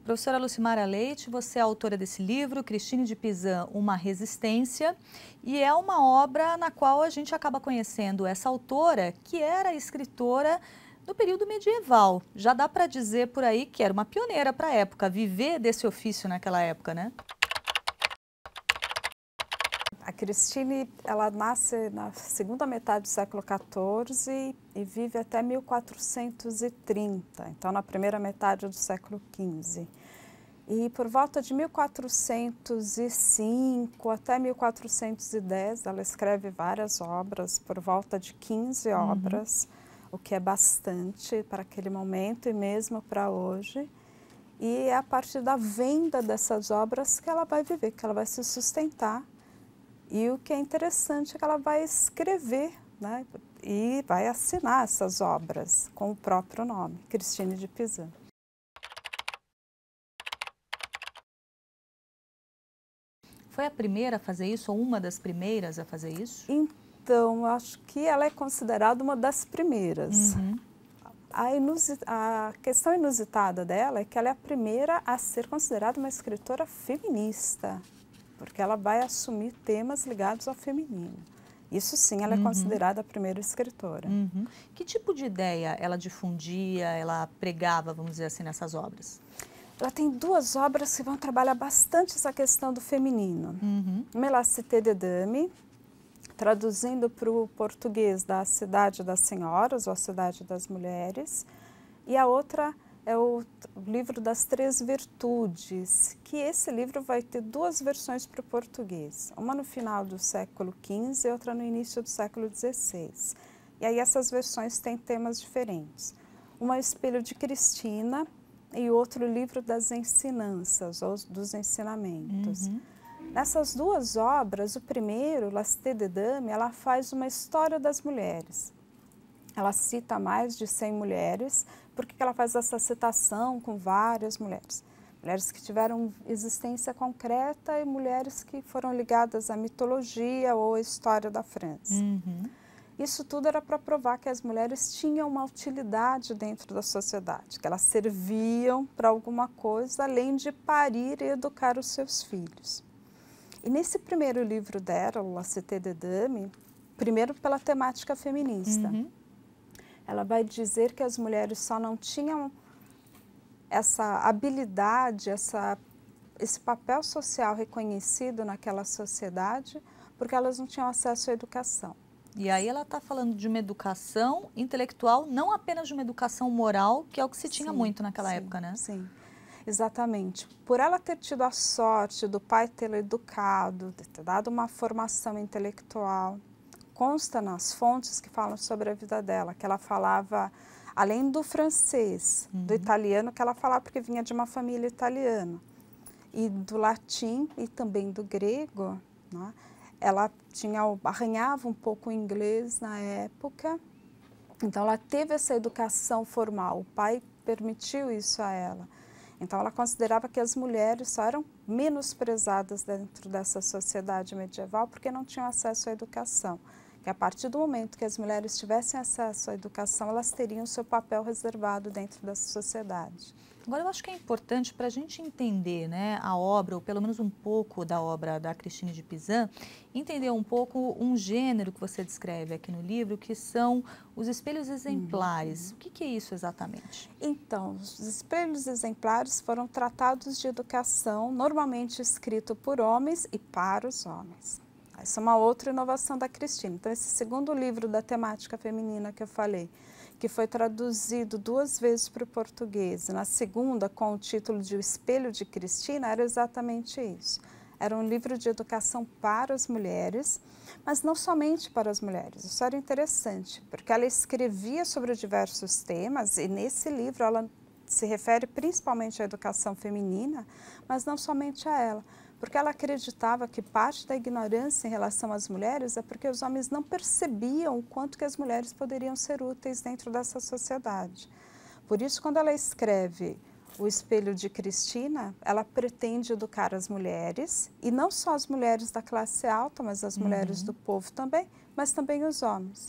Professora Lucimara Leite, você é autora desse livro, Cristine de Pizan, Uma Resistência, e é uma obra na qual a gente acaba conhecendo essa autora, que era escritora do período medieval. Já dá para dizer por aí que era uma pioneira para a época, viver desse ofício naquela época, né? A Cristine, ela nasce na segunda metade do século XIV e vive até 1430, então na primeira metade do século XV. E por volta de 1405 até 1410, ela escreve várias obras, por volta de 15 obras, o que é bastante para aquele momento e mesmo para hoje. E é a partir da venda dessas obras que ela vai viver, que ela vai se sustentar. E o que é interessante é que ela vai escrever, né, e vai assinar essas obras com o próprio nome, Cristine de Pizan. Foi a primeira a fazer isso, ou uma das primeiras a fazer isso? Então, eu acho que ela é considerada uma das primeiras. A questão inusitada dela é que ela é a primeira a ser considerada uma escritora feminista, porque ela vai assumir temas ligados ao feminino. Isso sim, ela é considerada a primeira escritora. Que tipo de ideia ela difundia, ela pregava, vamos dizer assim, nessas obras? Ela tem duas obras que vão trabalhar bastante essa questão do feminino. Uma é La Cité des Dames, traduzindo para o português da Cidade das Senhoras, ou a Cidade das Mulheres, e a outra é o livro das Três Virtudes, que esse livro vai ter duas versões para o português, uma no final do século XV e outra no início do século XVI. E aí essas versões têm temas diferentes. Uma é o Espelho de Cristina e outro livro das ensinanças, ou dos ensinamentos. Nessas duas obras, o primeiro, La Cité des Dames, ela faz uma história das mulheres. Ela cita mais de 100 mulheres. Por que ela faz essa citação com várias mulheres? Mulheres que tiveram existência concreta e mulheres que foram ligadas à mitologia ou à história da França. Isso tudo era para provar que as mulheres tinham uma utilidade dentro da sociedade, que elas serviam para alguma coisa além de parir e educar os seus filhos. E nesse primeiro livro dela, La Cité des Dames, primeiro pela temática feminista, ela vai dizer que as mulheres só não tinham essa habilidade, esse papel social reconhecido naquela sociedade, porque elas não tinham acesso à educação. E aí ela está falando de uma educação intelectual, não apenas de uma educação moral, que é o que se tinha muito naquela época, né? Sim, exatamente. Por ela ter tido a sorte do pai tê-la educado, de ter dado uma formação intelectual, consta nas fontes que falam sobre a vida dela, que ela falava, além do francês, do italiano, que ela falava porque vinha de uma família italiana, e do latim e também do grego, né? Ela arranhava um pouco o inglês na época, então ela teve essa educação formal, o pai permitiu isso a ela. Então ela considerava que as mulheres só eram menosprezadas dentro dessa sociedade medieval porque não tinham acesso à educação. Que a partir do momento que as mulheres tivessem acesso à educação, elas teriam seu papel reservado dentro dessa sociedade. Agora, eu acho que é importante para a gente entender, né, a obra, ou pelo menos um pouco da obra da Cristine de Pizan, entender um pouco um gênero que você descreve aqui no livro, que são os espelhos exemplares. O que é isso exatamente? Então, os espelhos exemplares foram tratados de educação, normalmente escrito por homens e para os homens. Essa é uma outra inovação da Cristine. Então, esse segundo livro da temática feminina que eu falei, que foi traduzido duas vezes para o português, na segunda com o título de O Espelho de Cristina, era exatamente isso. Era um livro de educação para as mulheres, mas não somente para as mulheres. Isso era interessante, porque ela escrevia sobre diversos temas e nesse livro ela se refere principalmente à educação feminina, mas não somente a ela. Porque ela acreditava que parte da ignorância em relação às mulheres é porque os homens não percebiam o quanto que as mulheres poderiam ser úteis dentro dessa sociedade. Por isso, quando ela escreve O Espelho de Cristina, ela pretende educar as mulheres, e não só as mulheres da classe alta, mas as mulheres do povo também, mas também os homens. Que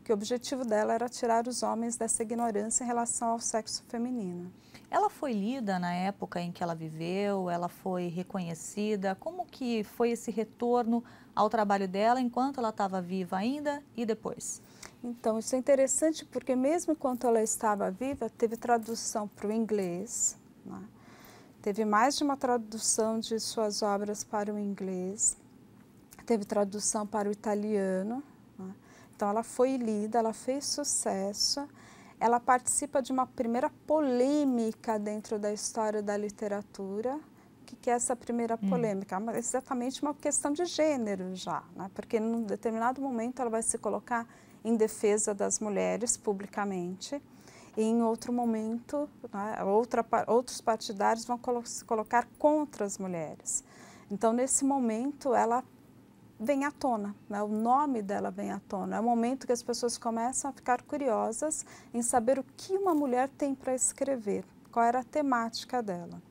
porque o objetivo dela era tirar os homens dessa ignorância em relação ao sexo feminino. Ela foi lida na época em que ela viveu, ela foi reconhecida, como que foi esse retorno ao trabalho dela enquanto ela estava viva ainda e depois? Então, isso é interessante porque mesmo enquanto ela estava viva, teve tradução para o inglês, né? Teve mais de uma tradução de suas obras para o inglês, teve tradução para o italiano, né? Então ela foi lida, ela fez sucesso, ela participa de uma primeira polêmica dentro da história da literatura. O que é essa primeira polêmica? É exatamente uma questão de gênero já, né? Porque em um determinado momento ela vai se colocar em defesa das mulheres publicamente, e em outro momento, né, outros partidários vão se colocar contra as mulheres. Então, nesse momento, ela vem à tona, né, o nome dela vem à tona. É o momento que as pessoas começam a ficar curiosas em saber o que uma mulher tem para escrever, qual era a temática dela.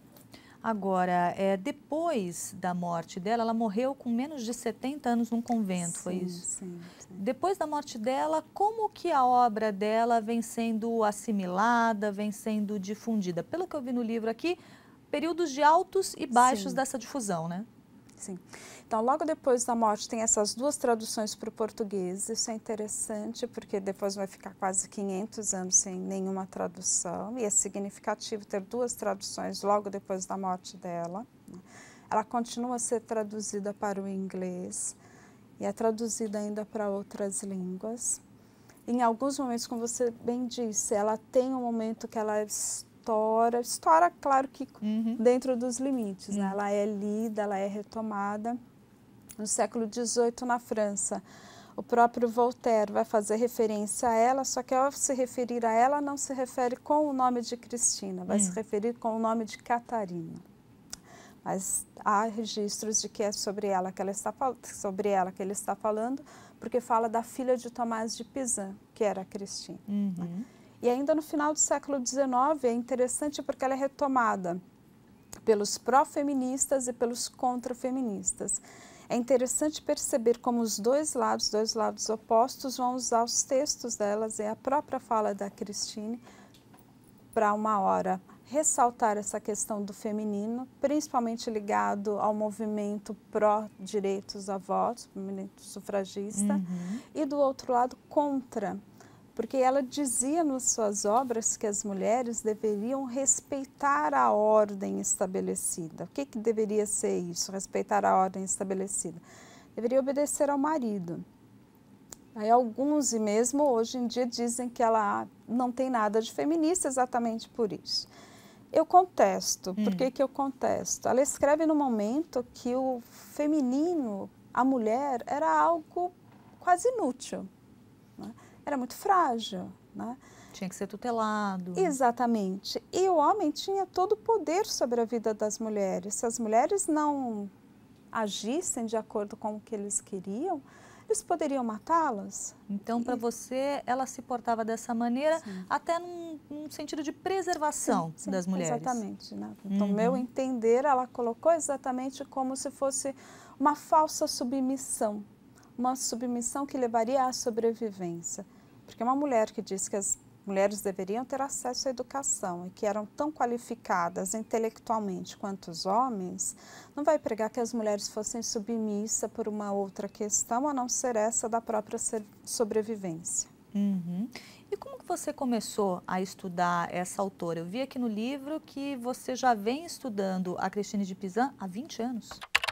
Agora, depois da morte dela, ela morreu com menos de 70 anos num convento, foi isso? Sim. Depois da morte dela, como que a obra dela vem sendo assimilada, vem sendo difundida? Pelo que eu vi no livro aqui, períodos de altos e baixos dessa difusão, né? Sim. Então, logo depois da morte, tem essas duas traduções para o português. Isso é interessante, porque depois vai ficar quase 500 anos sem nenhuma tradução. E é significativo ter duas traduções logo depois da morte dela. Ela continua a ser traduzida para o inglês e é traduzida ainda para outras línguas. Em alguns momentos, como você bem disse, ela tem um momento que ela estoura, claro que dentro dos limites, né? Ela é lida, ela é retomada. No século XVIII, na França, o próprio Voltaire vai fazer referência a ela, só que ao se referir a ela, não se refere com o nome de Cristina, vai se referir com o nome de Catarina. Mas há registros de que é sobre ela que ele está falando, porque fala da filha de Tomás de Pizan, que era a Cristina. Né? E ainda no final do século XIX é interessante porque ela é retomada pelos pró-feministas e pelos contra-feministas. É interessante perceber como os dois lados opostos, vão usar os textos delas e a própria fala da Christine para uma hora ressaltar essa questão do feminino, principalmente ligado ao movimento pró-direitos a voto, movimento sufragista, e do outro lado contra, porque ela dizia nas suas obras que as mulheres deveriam respeitar a ordem estabelecida. O que deveria ser isso, respeitar a ordem estabelecida? Deveria obedecer ao marido. Aí alguns, e mesmo hoje em dia, dizem que ela não tem nada de feminista exatamente por isso. Eu contesto. Por que eu contesto? Ela escreve no momento que o feminino, a mulher, era algo quase inútil, né? Era muito frágil, né? Tinha que ser tutelado. Exatamente. E o homem tinha todo o poder sobre a vida das mulheres. Se as mulheres não agissem de acordo com o que eles queriam, eles poderiam matá-las. Então, para você, ela se portava dessa maneira, até num sentido de preservação das mulheres. Exatamente. Né? Então, meu entender, ela colocou exatamente como se fosse uma falsa submissão. Uma submissão que levaria à sobrevivência. Porque uma mulher que diz que as mulheres deveriam ter acesso à educação e que eram tão qualificadas intelectualmente quanto os homens, não vai pregar que as mulheres fossem submissas por uma outra questão, a não ser essa da própria sobrevivência. E como que você começou a estudar essa autora? Eu vi aqui no livro que você já vem estudando a Christine de Pizan há 20 anos.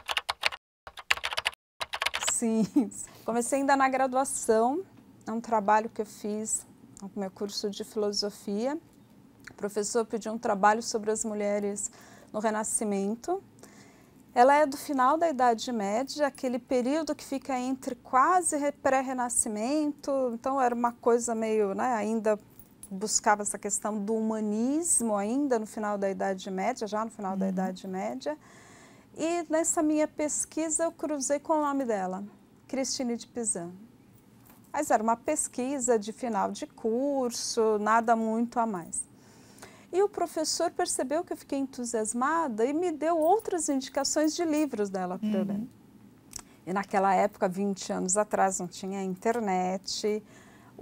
Sim, comecei ainda na graduação, é um trabalho que eu fiz no meu curso de filosofia. O professor pediu um trabalho sobre as mulheres no Renascimento. Ela é do final da Idade Média, aquele período que fica entre quase pré-renascimento, então era uma coisa meio, né, ainda buscava essa questão do humanismo ainda no final da Idade Média, já no final da Idade Média. E nessa minha pesquisa eu cruzei com o nome dela, Christine de Pizan. Mas era uma pesquisa de final de curso, nada muito a mais. E o professor percebeu que eu fiquei entusiasmada e me deu outras indicações de livros dela para eu ler. E naquela época, 20 anos atrás, não tinha internet,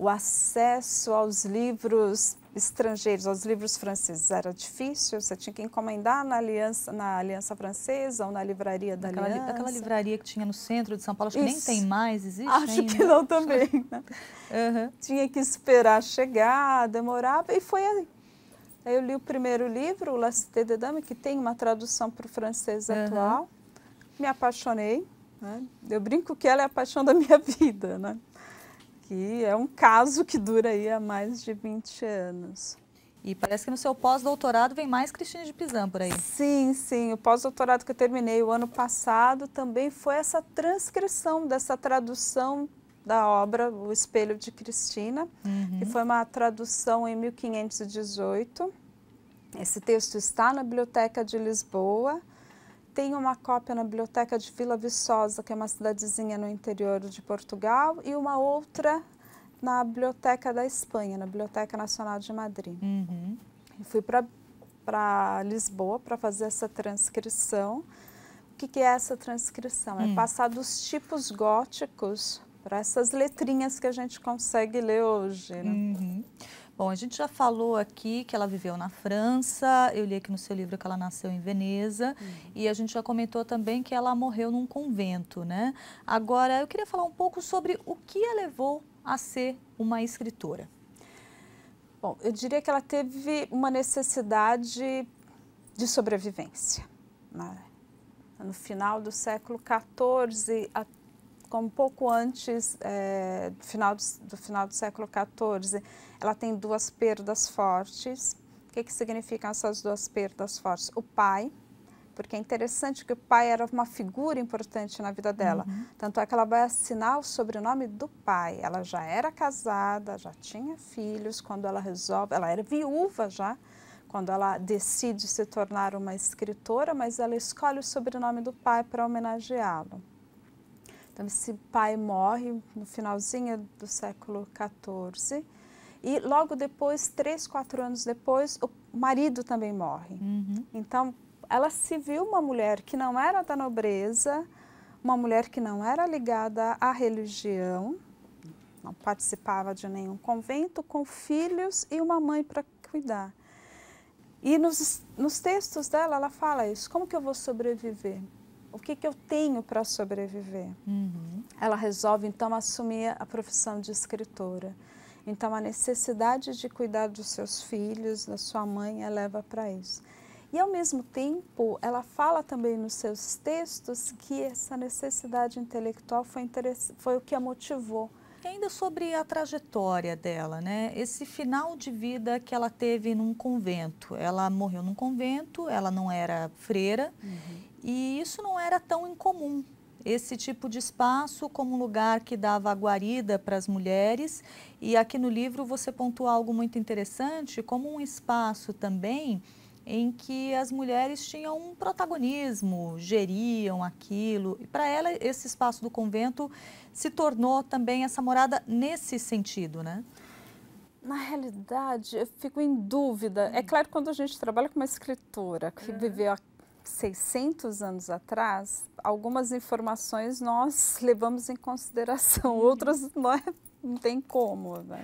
o acesso aos livros estrangeiros, aos livros franceses, era difícil, você tinha que encomendar na Aliança Francesa ou na livraria da Aliança. Aquela livraria que tinha no centro de São Paulo, acho que nem tem mais, existe acho ainda? Que não também. Né? Tinha que esperar chegar, demorava, e foi aí. Aí eu li o primeiro livro, o La Cité des Dames, que tem uma tradução para o francês atual, me apaixonei, né? Eu brinco que ela é a paixão da minha vida, né? Que é um caso que dura aí há mais de 20 anos. E parece que no seu pós-doutorado vem mais Cristine de Pizan por aí. Sim, sim. O pós-doutorado que eu terminei o ano passado também foi essa transcrição dessa tradução da obra O Espelho de Cristina, que foi uma tradução em 1518. Esse texto está na Biblioteca de Lisboa. Tem uma cópia na Biblioteca de Vila Viçosa, que é uma cidadezinha no interior de Portugal, e uma outra na Biblioteca da Espanha, na Biblioteca Nacional de Madrid. Eu fui para Lisboa para fazer essa transcrição. O que é essa transcrição? É passar dos tipos góticos para essas letrinhas que a gente consegue ler hoje. Né? Bom, a gente já falou aqui que ela viveu na França, eu li aqui no seu livro que ela nasceu em Veneza, e a gente já comentou também que ela morreu num convento, né? Agora, eu queria falar um pouco sobre o que a levou a ser uma escritora. Bom, eu diria que ela teve uma necessidade de sobrevivência. Né? No final do século XIV, um pouco antes do final do século XIV, ela tem duas perdas fortes. O que significam essas duas perdas fortes? O pai, porque é interessante que o pai era uma figura importante na vida dela. Tanto é que ela vai assinar o sobrenome do pai. Ela já era casada, já tinha filhos, quando ela resolve, ela era viúva já, quando ela decide se tornar uma escritora, mas ela escolhe o sobrenome do pai para homenageá-lo. Então, esse pai morre no finalzinho do século XIV e logo depois, 3, 4 anos depois, o marido também morre. Então, ela se viu uma mulher que não era da nobreza, uma mulher que não era ligada à religião, não participava de nenhum convento, com filhos e uma mãe para cuidar. E nos textos dela, ela fala isso, como que eu vou sobreviver? O que eu tenho para sobreviver? Ela resolve, então, assumir a profissão de escritora. Então, a necessidade de cuidar dos seus filhos, da sua mãe, a leva para isso. E, ao mesmo tempo, ela fala também nos seus textos que essa necessidade intelectual foi o que a motivou. E ainda sobre a trajetória dela, né? Esse final de vida que ela teve num convento. Ela morreu num convento, ela não era freira, e isso não era tão incomum. Esse tipo de espaço como um lugar que dava guarida para as mulheres. E aqui no livro você pontua algo muito interessante, como um espaço também em que as mulheres tinham um protagonismo, geriam aquilo. E para ela, esse espaço do convento se tornou também essa morada nesse sentido, né? Na realidade, eu fico em dúvida. É claro que quando a gente trabalha com uma escritora que viveu há 600 anos atrás, algumas informações nós levamos em consideração, outras não tem como, né?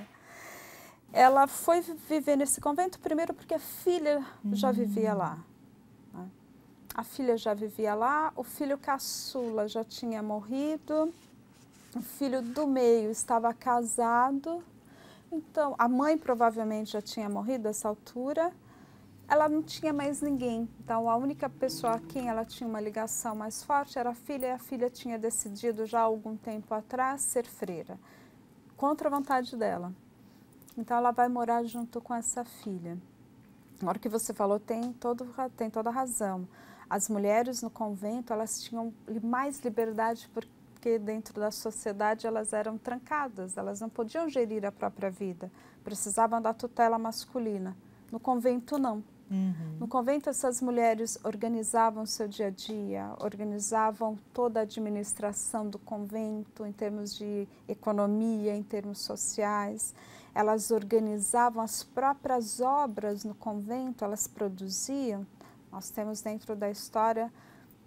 Ela foi viver nesse convento primeiro porque a filha já vivia lá. Né? A filha já vivia lá, o filho caçula já tinha morrido, o filho do meio estava casado, então a mãe provavelmente já tinha morrido a essa altura, ela não tinha mais ninguém. Então a única pessoa a quem ela tinha uma ligação mais forte era a filha, e a filha tinha decidido já há algum tempo atrás ser freira, contra a vontade dela. Então, ela vai morar junto com essa filha. Na hora que você falou, tem toda a razão. As mulheres no convento, elas tinham mais liberdade porque dentro da sociedade elas eram trancadas, elas não podiam gerir a própria vida, precisavam da tutela masculina. No convento, não. No convento, essas mulheres organizavam seu dia a dia, organizavam toda a administração do convento em termos de economia, em termos sociais. Elas organizavam as próprias obras no convento, elas produziam. Nós temos dentro da história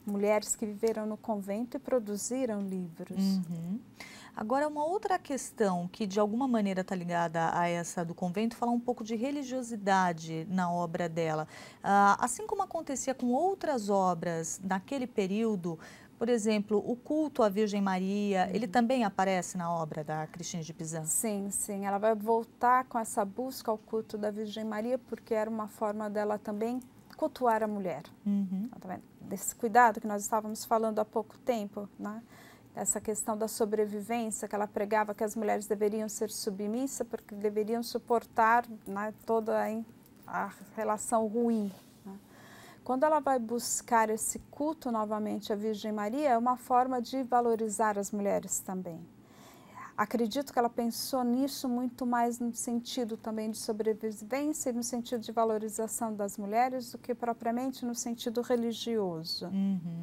mulheres que viveram no convento e produziram livros. Agora, uma outra questão que de alguma maneira está ligada a essa do convento, falar um pouco de religiosidade na obra dela. Assim como acontecia com outras obras naquele período, por exemplo, o culto à Virgem Maria, ele também aparece na obra da Cristine de Pizan? Sim, sim. Ela vai voltar com essa busca ao culto da Virgem Maria, porque era uma forma dela também cultuar a mulher. Tá vendo? Desse cuidado que nós estávamos falando há pouco tempo, né? Essa questão da sobrevivência, que ela pregava que as mulheres deveriam ser submissas porque deveriam suportar, né, toda a relação ruim. Né? Quando ela vai buscar esse culto novamente à Virgem Maria, é uma forma de valorizar as mulheres também. Acredito que ela pensou nisso muito mais no sentido também de sobrevivência e no sentido de valorização das mulheres do que propriamente no sentido religioso.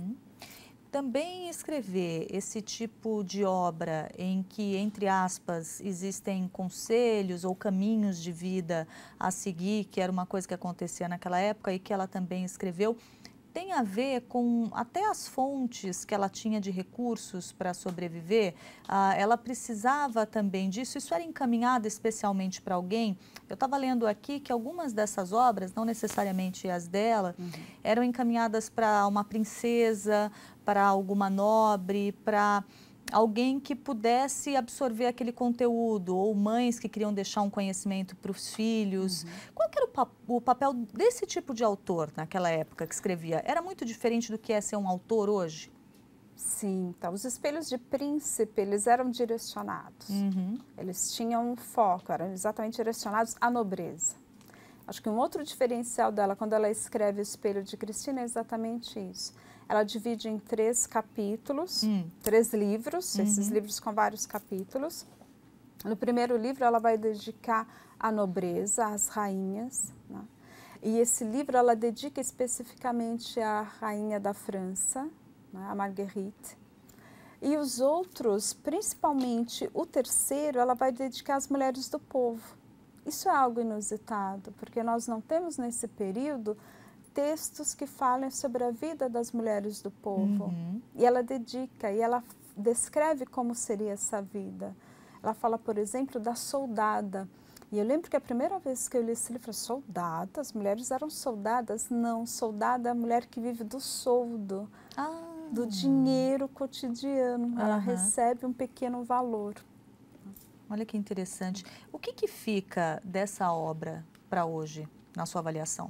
Também escrever esse tipo de obra em que, entre aspas, existem conselhos ou caminhos de vida a seguir, que era uma coisa que acontecia naquela época e que ela também escreveu, tem a ver com até as fontes que ela tinha de recursos para sobreviver. Ela precisava também disso, isso era encaminhado especialmente para alguém. Eu estava lendo aqui que algumas dessas obras, não necessariamente as dela, eram encaminhadas para uma princesa, para alguma nobre, para alguém que pudesse absorver aquele conteúdo, ou mães que queriam deixar um conhecimento para os filhos. Qual que era o papel desse tipo de autor naquela época que escrevia? Era muito diferente do que é ser um autor hoje? Sim, então os espelhos de príncipe, eles eram direcionados. Eles tinham um foco, eram exatamente direcionados à nobreza. Acho que um outro diferencial dela, quando ela escreve o Espelho de Cristina, é exatamente isso. Ela divide em 3 capítulos, 3 livros, esses livros com vários capítulos. No primeiro livro, ela vai dedicar à nobreza, às rainhas, né? E esse livro ela dedica especificamente à rainha da França, né, a Marguerite. E os outros, principalmente o terceiro, ela vai dedicar às mulheres do povo. Isso é algo inusitado, porque nós não temos nesse período textos que falem sobre a vida das mulheres do povo. E ela dedica, e ela descreve como seria essa vida. Ela fala, por exemplo, da soldada. E eu lembro que a primeira vez que eu li esse livro, soldada, as mulheres eram soldadas? Não, soldada é a mulher que vive do soldo, do dinheiro cotidiano. Ela recebe um pequeno valor. Olha que interessante. O que fica dessa obra para hoje, na sua avaliação?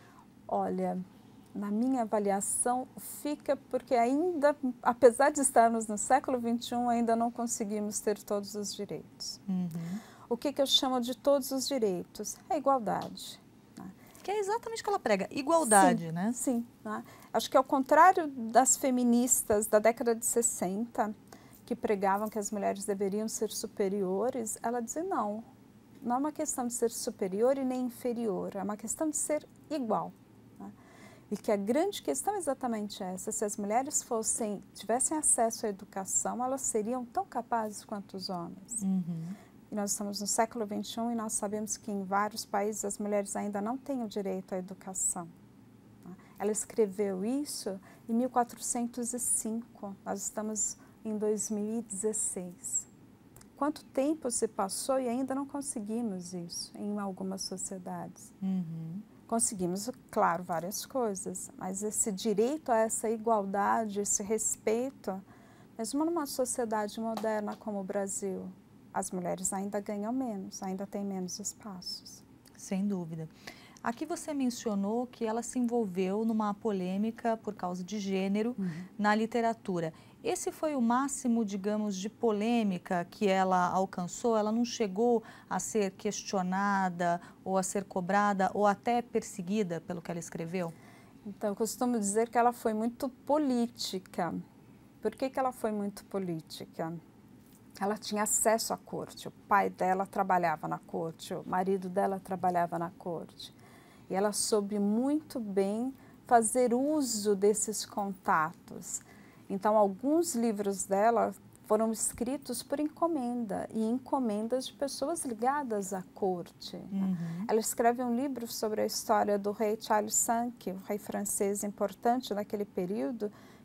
Olha, na minha avaliação, fica porque ainda, apesar de estarmos no século XXI, ainda não conseguimos ter todos os direitos. O que eu chamo de todos os direitos? É igualdade. Né? Que é exatamente o que ela prega, igualdade, sim, né? Sim. Né? Acho que ao contrário das feministas da década de 60, que pregavam que as mulheres deveriam ser superiores, ela dizia não é uma questão de ser superior e nem inferior, é uma questão de ser igual. Né? E que a grande questão é exatamente essa, se as mulheres tivessem acesso à educação, elas seriam tão capazes quanto os homens. E nós estamos no século XXI e nós sabemos que em vários países as mulheres ainda não têm o direito à educação. Ela escreveu isso em 1405, nós estamos em 2016. Quanto tempo se passou e ainda não conseguimos isso em algumas sociedades? Conseguimos, claro, várias coisas, mas esse direito a essa igualdade, esse respeito, mesmo numa sociedade moderna como o Brasil, as mulheres ainda ganham menos, ainda têm menos espaços. Sem dúvida. Aqui você mencionou que ela se envolveu numa polêmica por causa de gênero na literatura. Esse foi o máximo, digamos, de polêmica que ela alcançou? Ela não chegou a ser questionada ou a ser cobrada ou até perseguida pelo que ela escreveu? Então, eu costumo dizer que ela foi muito política. Por que ela foi muito política? Ela tinha acesso à corte, o pai dela trabalhava na corte, o marido dela trabalhava na corte. E ela soube muito bem fazer uso desses contatos. Então, alguns livros dela foram escritos por encomenda, e encomendas de pessoas ligadas à corte. Ela escreve um livro sobre a história do rei Charles V, o rei francês importante naquele período,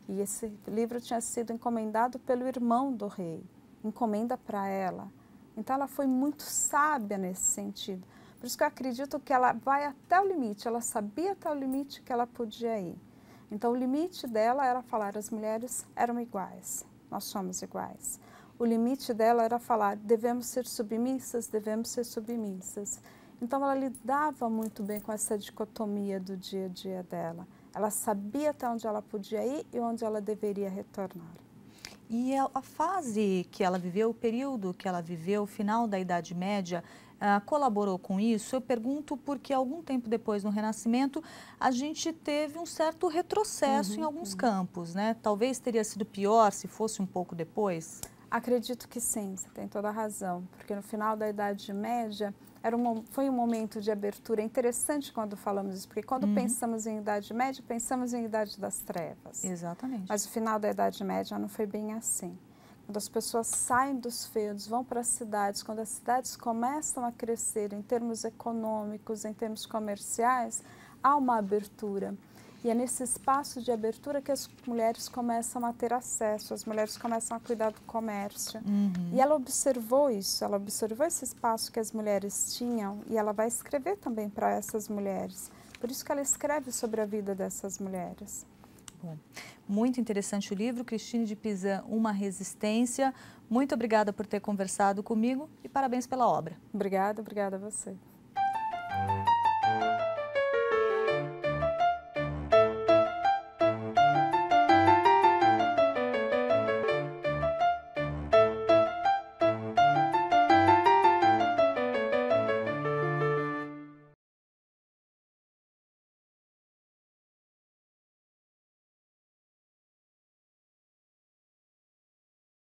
E esse livro tinha sido encomendado pelo irmão do rei, encomenda para ela. Então ela foi muito sábia nesse sentido. Por isso que eu acredito que ela vai até o limite, ela sabia até o limite que ela podia ir. Então o limite dela era falar, as mulheres eram iguais, nós somos iguais. O limite dela era falar, devemos ser submissas, devemos ser submissas. Então ela lidava muito bem com essa dicotomia do dia a dia dela. Ela sabia até onde ela podia ir e onde ela deveria retornar. E a fase que ela viveu, o período que ela viveu, o final da Idade Média, colaborou com isso? Eu pergunto porque algum tempo depois, no Renascimento, a gente teve um certo retrocesso em alguns campos, né? Talvez teria sido pior se fosse um pouco depois? Acredito que sim, você tem toda a razão, porque no final da Idade Média foi um momento de abertura. É interessante quando falamos isso, porque quando pensamos em Idade Média, pensamos em Idade das Trevas. Exatamente. Mas o final da Idade Média não foi bem assim. Quando as pessoas saem dos feudos, vão para as cidades, quando as cidades começam a crescer em termos econômicos, em termos comerciais, há uma abertura. E é nesse espaço de abertura que as mulheres começam a ter acesso, as mulheres começam a cuidar do comércio. E ela observou isso, ela observou esse espaço que as mulheres tinham e ela vai escrever também para essas mulheres. Por isso que ela escreve sobre a vida dessas mulheres. Bom, muito interessante o livro, Cristine de Pizan, Uma Resistência. Muito obrigada por ter conversado comigo e parabéns pela obra. Obrigada a você.